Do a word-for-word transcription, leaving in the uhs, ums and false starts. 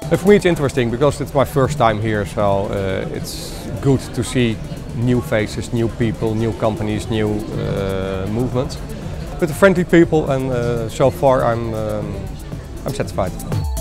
And for me it's interesting because it's my first time here, so uh, it's good to see new faces, new people, new companies, new uh, movements. With the friendly people, and uh, so far I'm, um, I'm satisfied.